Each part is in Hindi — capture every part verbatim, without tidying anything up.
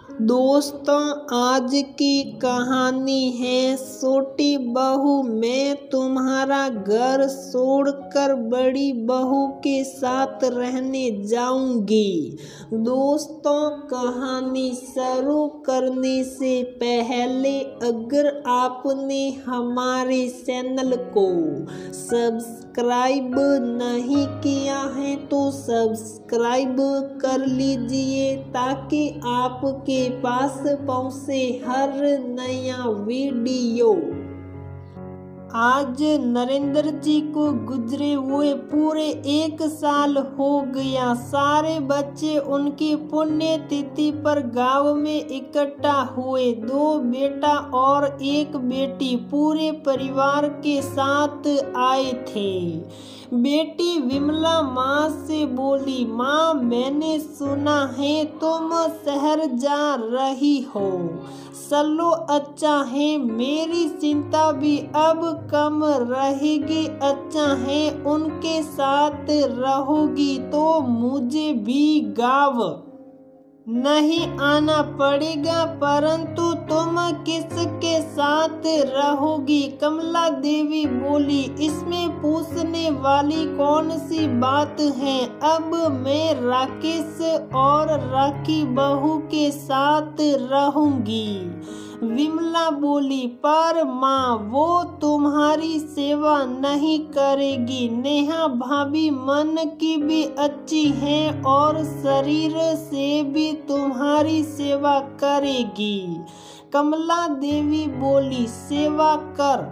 दोस्तों, आज की कहानी है छोटी बहू। मैं तुम्हारा घर छोड़कर बड़ी बहू के साथ रहने जाऊंगी। दोस्तों, कहानी शुरू करने से पहले अगर आपने हमारे चैनल को सब्सक्राइब नहीं किया है तो सब्सक्राइब कर लीजिए ताकि आपके पास पहुंचे हर नया वीडियो। आज नरेंद्र जी को गुजरे हुए पूरे एक साल हो गया। सारे बच्चे उनकी पुण्य तिथि पर गांव में इकट्ठा हुए। दो बेटा और एक बेटी पूरे परिवार के साथ आए थे। बेटी विमला माँ से बोली, माँ मैंने सुना है तुम शहर जा रही हो। चलो अच्छा है, मेरी चिंता भी अब कम रहेगी। अच्छा है, उनके साथ रहोगी तो मुझे भी गाँव नहीं आना पड़ेगा। परंतु तुम किसके साथ रहोगी? कमला देवी बोली, इसमें पूछने वाली कौन सी बात है। अब मैं राकेश और राखी बहू के साथ रहूंगी। विमला बोली, पर माँ वो तुम्हारी सेवा नहीं करेगी। नेहा भाभी मन की भी अच्छी है और शरीर से भी तुम्हारी सेवा करेगी। कमला देवी बोली, सेवा कर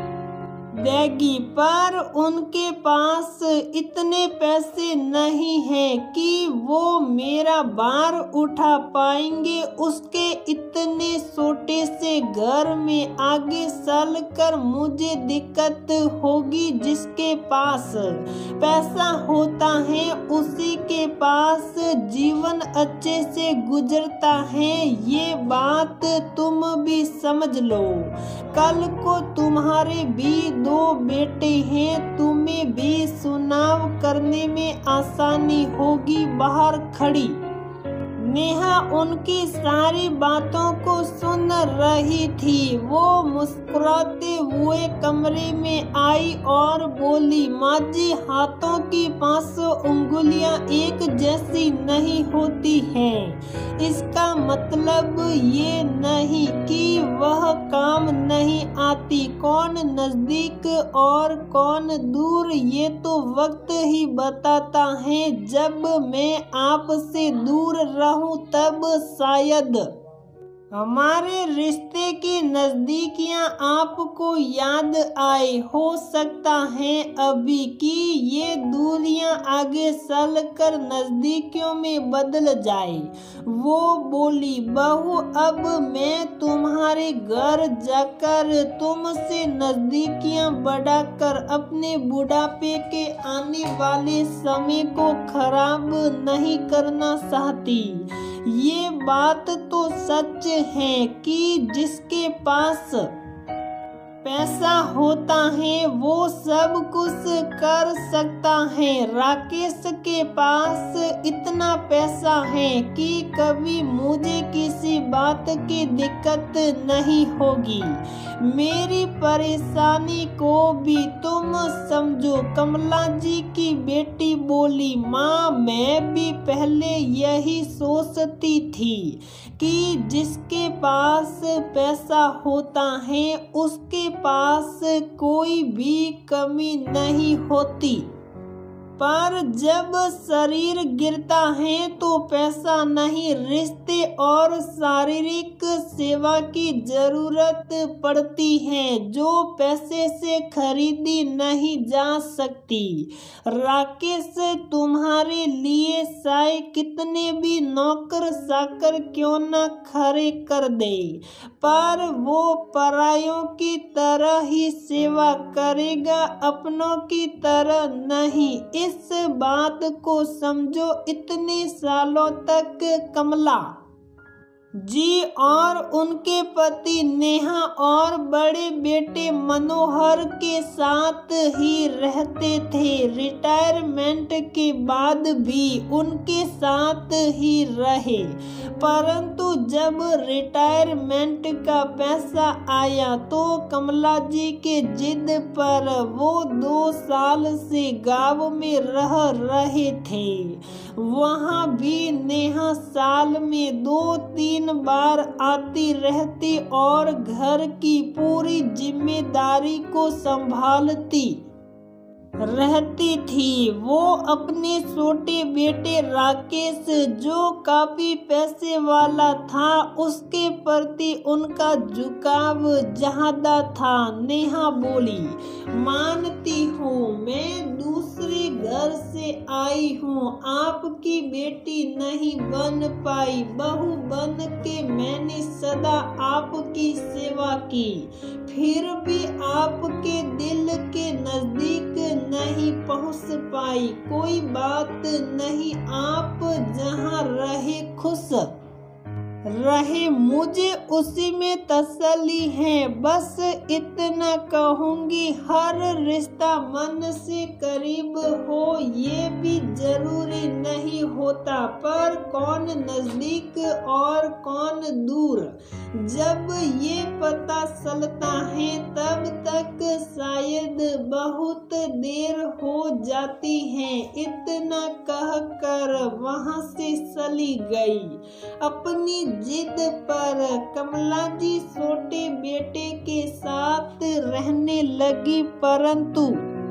देगी, पर उनके पास इतने पैसे नहीं हैं कि वो मेरा भार उठा पाएंगे। उसके इतने छोटे से घर में आगे चल कर मुझे दिक्कत होगी। जिसके पास पैसा होता है उसी के पास जीवन अच्छे से गुजरता है। ये बात तुम भी समझ लो। कल को तुम्हारे भी दो बेटे हैं, तुम्हें भी चुनाव करने में आसानी होगी। बाहर खड़ी नेहा उनकी सारी बातों को सुन रही थी। वो मुस्कुराते हुए कमरे में आई और बोली, माँ जी हाथों की पांचों उंगलियां एक जैसी नहीं होती हैं। इसका मतलब ये नहीं कि वह काम नहीं आती। कौन नजदीक और कौन दूर ये तो वक्त ही बताता है। जब मैं आपसे दूर रहूं तब शायद हमारे रिश्ते की नजदीकियां आपको याद आए। हो सकता है अभी कि ये दूरियां आगे चल कर नजदीकियों में बदल जाए। वो बोली, बहू अब मैं तुम्हारे घर जाकर तुमसे नजदीकियां बढ़ाकर अपने बुढ़ापे के आने वाले समय को खराब नहीं करना चाहती। ये बात तो सच है कि जिसके पास पैसा होता है वो सब कुछ कर सकता है। राकेश के पास इतना पैसा है कि कभी मुझे किसी बात की दिक्कत नहीं होगी। मेरी परेशानी को भी तुम समझो। कमला जी की बेटी बोली, माँ मैं भी पहले यही सोचती थी कि जिसके पास पैसा होता है उसके पास कोई भी कमी नहीं होती। पर जब शरीर गिरता है तो पैसा नहीं, रिश्ते और शारीरिक सेवा की जरूरत पड़ती है जो पैसे से खरीदी नहीं जा सकती। राकेश तुम्हारे लिए चाहे कितने भी नौकर चाकर क्यों न खड़े कर दे, पर वो परायों की तरह ही सेवा करेगा, अपनों की तरह नहीं। इस बात को समझो। इतने सालों तक कमला जी और उनके पति नेहा और बड़े बेटे मनोहर के साथ ही रहते थे। रिटायरमेंट के बाद भी उनके साथ ही रहे, परंतु जब रिटायरमेंट का पैसा आया तो कमला जी के जिद पर वो दो साल से गांव में रह रहे थे। वहाँ भी नेहा साल में दो तीन बार आती रहती और घर की पूरी जिम्मेदारी को संभालती रहती थी। वो अपने छोटे बेटे राकेश, जो काफी पैसे वाला था, उसके प्रति उनका झुकाव ज्यादा था। नेहा बोली, मानती हूँ मैं दूसरे घर से आई हूँ, आपकी बेटी नहीं बन पाई, बहू बन के मैंने सदा आपकी सेवा की, फिर भी आपके दिल के नजदीक नहीं पहुंच पाई। कोई बात नहीं, आप जहां रहे खुश रहे, मुझे उसी में तसल्ली है। बस इतना कहूँगी, हर रिश्ता मन से करीब हो ये भी जरूरी नहीं होता, पर कौन नजदीक और कौन दूर, जब ये पता चलता है तब तक शायद बहुत देर हो जाती है। इतना कहकर वहाँ से चली गई। अपनी जिद पर कमला जी छोटे बेटे के साथ रहने लगी, परंतु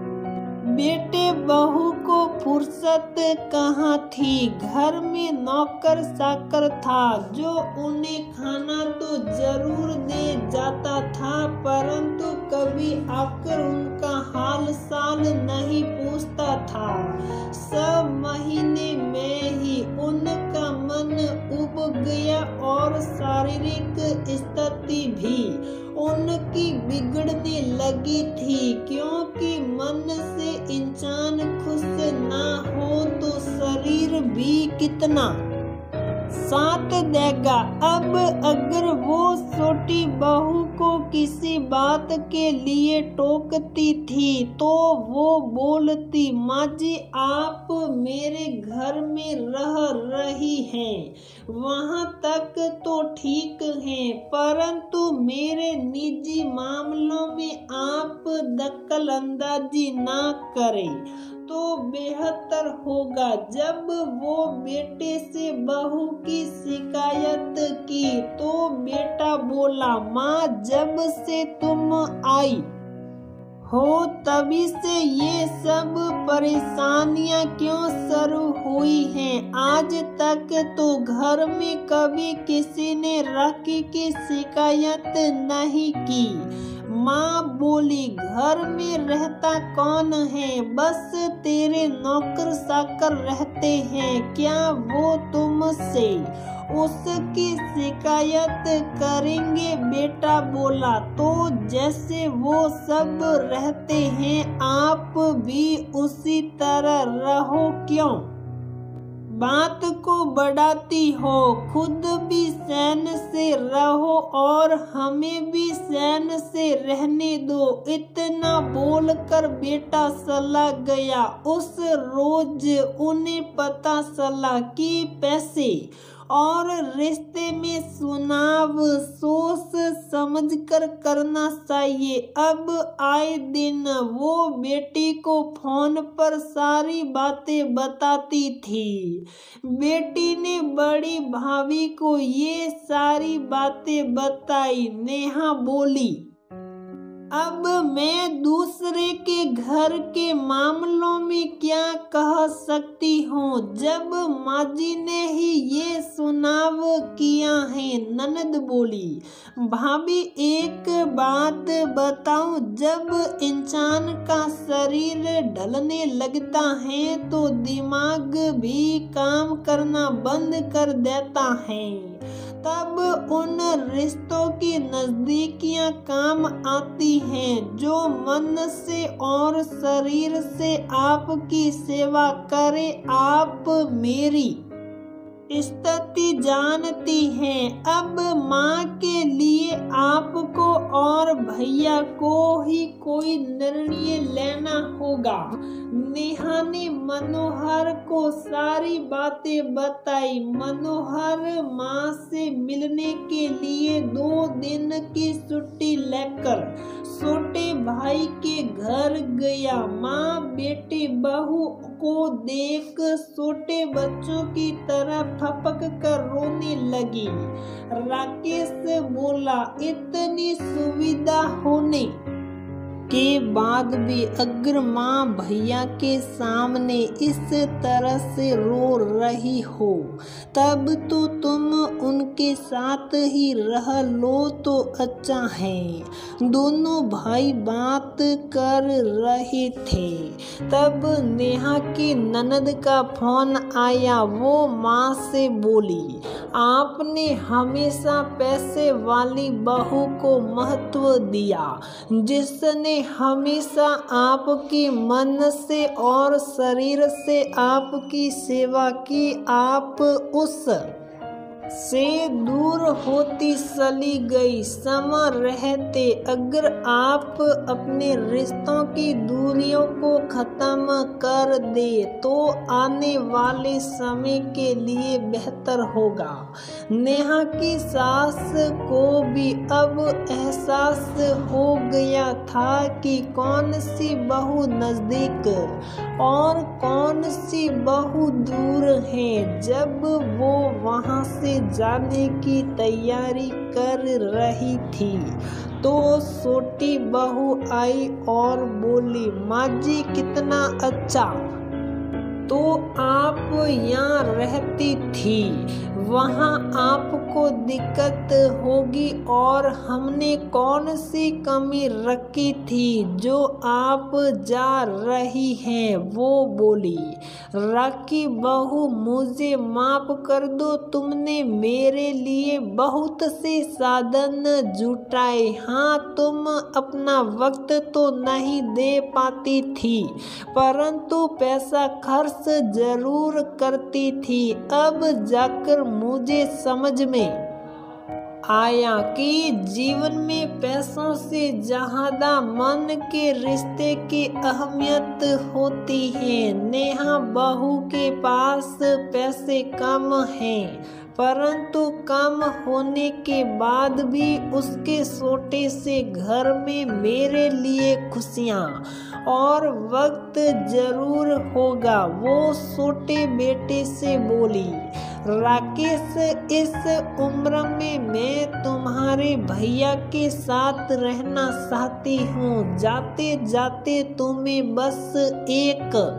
बेटे बहू को फुर्सत कहाँ थी। घर में नौकर चाकर था जो उन्हें खाना तो जरूर दे जाता था, परंतु कभी आकर उनका हाल साल नहीं पूछता था। सब महीने में ही उनका मन उब गया और शारीरिक स्थिति भी उनकी बिगड़ने लगी थी, क्योंकि मन से इंसान खुश ना हो तो शरीर भी कितना साथ देगा। अब अगर वो छोटी बहू को किसी बात के लिए टोकती थी तो वो बोलती, माँ जी आप मेरे घर में रह रही हैं, वहाँ तक तो ठीक है, परंतु मेरे निजी मामलों में आप दखल अंदाजी ना करें तो बेहतर होगा। जब वो बेटे से बहू की शिकायत की तो बेटा बोला, माँ जब से तुम आई हो तभी से ये सब परेशानियां क्यों शुरू हुई हैं? आज तक तो घर में कभी किसी ने राखी की शिकायत नहीं की। माँ बोली, घर में रहता कौन है? बस तेरे नौकर चाकर रहते हैं, क्या वो तुमसे उसकी शिकायत करेंगे? बेटा बोला, तो जैसे वो सब रहते हैं आप भी उसी तरह रहो, क्यों बात को बढ़ाती हो? खुद भी चैन से रहो और हमें भी चैन से रहने दो। इतना बोलकर बेटा चला गया। उस रोज उन्हें पता चला कि पैसे और रिश्ते में चुनाव सोच समझकर करना चाहिए। अब आए दिन वो बेटी को फोन पर सारी बातें बताती थी। बेटी ने बड़ी भाभी को ये सारी बातें बताई। नेहा बोली, अब मैं दूसरे के घर के मामलों में क्या कह सकती हूँ, जब माजी ने ही ये चुनाव किया है। ननद बोली, भाभी एक बात बताऊं, जब इंसान का शरीर ढलने लगता है तो दिमाग भी काम करना बंद कर देता है, तब उन रिश्तों की नजदीकियां काम आती हैं जो मन से और शरीर से आपकी सेवा करे। आप मेरी स्थिति जानती हैं। अब माँ के लिए आपको और भैया को ही कोई निर्णय लेना होगा। नेहा ने मनोहर को सारी बातें बताई। मनोहर माँ से मिलने के लिए दो दिन की छुट्टी लेकर छोटे भाई के घर गया। माँ बेटे बहू को देख छोटे बच्चों की तरह फपक कर रोने लगी। राकेश बोला, इतनी सुविधा होने के बाद भी अगर माँ भैया के सामने इस तरह से रो रही हो तब तो तुम उनके साथ ही रह लो तो अच्छा है। दोनों भाई बात कर रहे थे तब नेहा की ननद का फोन आया। वो माँ से बोली, आपने हमेशा पैसे वाली बहू को महत्व दिया जिसने हमेशा आपके मन से और शरीर से आपकी सेवा की। आप उस से दूर होती चली गई। समय रहते अगर आप अपने रिश्तों की दूरियों को खत्म कर दे तो आने वाले समय के लिए बेहतर होगा। नेहा की सास को भी अब एहसास हो गया था कि कौन सी बहू नजदीक और कौन सी बहू दूर है। जब वो वहां से जाने की तैयारी कर रही थी तो छोटी बहू आई और बोली, माँ जी कितना अच्छा तो आप यहाँ रहती थी, वहाँ आपको दिक्कत होगी और हमने कौन सी कमी रखी थी जो आप जा रही हैं। वो बोली, राखी बहू मुझे माफ कर दो, तुमने मेरे लिए बहुत से साधन जुटाए। हाँ, तुम अपना वक्त तो नहीं दे पाती थी परंतु पैसा खर्च जरूर करती थी। अब जाकर मुझे समझ में आया कि जीवन में पैसों से ज्यादा मन के रिश्ते की अहमियत होती है। नेहा बहू के पास पैसे कम हैं परंतु कम होने के बाद भी उसके छोटे से घर में मेरे लिए खुशियाँ और वक्त जरूर होगा। वो छोटे बेटे से बोली, राकेश इस उम्र में मैं तुम्हारे भैया के साथ रहना चाहती हूँ। जाते जाते तुम्हें बस एक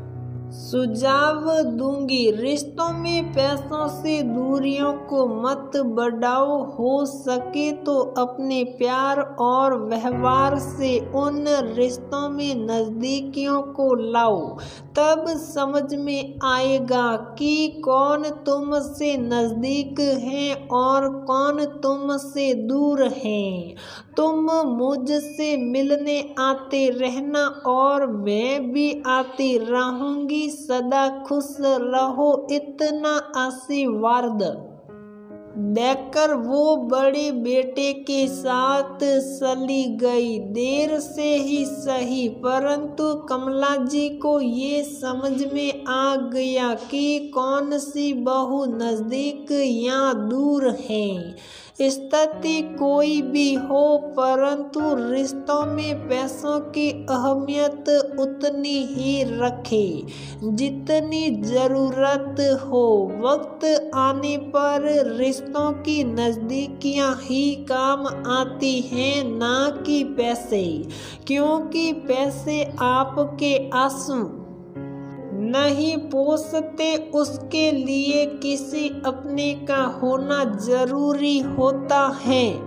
सुझाव दूंगी, रिश्तों में पैसों से दूरियों को मत बढ़ाओ। हो सके तो अपने प्यार और व्यवहार से उन रिश्तों में नजदीकियों को लाओ। तब समझ में आएगा कि कौन तुमसे नजदीक है और कौन तुमसे दूर है। तुम मुझसे मिलने आते रहना और मैं भी आती रहूंगी। सदा खुश रहो, इतना आशीर्वाद देकर वो बड़े बेटे के साथ चली गई। देर से ही सही परंतु कमला जी को ये समझ में आ गया कि कौन सी बहू नजदीक या दूर है। स्थिति कोई भी हो परंतु रिश्तों में पैसों की अहमियत उतनी ही रखे जितनी जरूरत हो। वक्त आने पर रिश्तों की नजदीकियां ही काम आती हैं, ना कि पैसे, क्योंकि पैसे आपके आंसू नहीं पोसते, उसके लिए किसी अपने का होना जरूरी होता है।